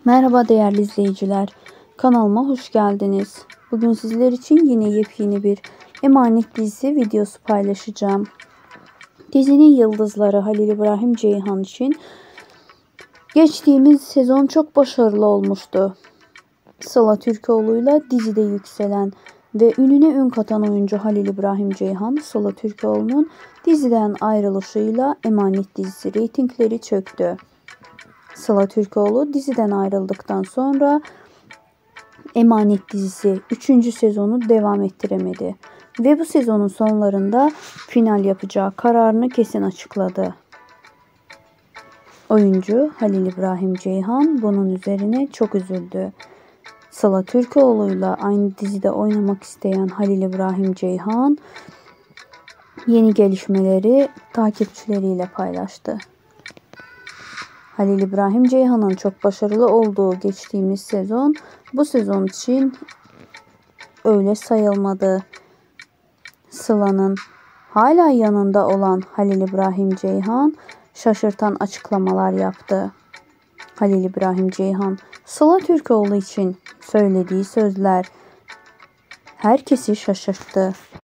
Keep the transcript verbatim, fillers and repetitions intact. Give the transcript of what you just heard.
Merhaba değerli izleyiciler, kanalıma hoş geldiniz. Bugün sizler için yine yepyeni bir Emanet dizisi videosu paylaşacağım. Dizinin yıldızları Halil İbrahim Ceyhan için geçtiğimiz sezon çok başarılı olmuştu. Sıla Türkoğlu'yla dizide yükselen ve ününe ün katan oyuncu Halil İbrahim Ceyhan, Sıla Türkoğlu'nun diziden ayrılışıyla Emanet dizisi reytingleri çöktü. Sıla Türkoğlu diziden ayrıldıktan sonra Emanet dizisi üçüncü sezonu devam ettiremedi ve bu sezonun sonlarında final yapacağı kararını kesin açıkladı. Oyuncu Halil İbrahim Ceyhan bunun üzerine çok üzüldü. Sıla Türkoğlu'yla aynı dizide oynamak isteyen Halil İbrahim Ceyhan yeni gelişmeleri takipçileriyle paylaştı. Halil İbrahim Ceyhan'ın çok başarılı olduğu geçtiğimiz sezon bu sezon için öyle sayılmadı. Sıla'nın hala yanında olan Halil İbrahim Ceyhan şaşırtan açıklamalar yaptı. Halil İbrahim Ceyhan, Sıla Türkoğlu için söylediği sözler herkesi şaşırttı.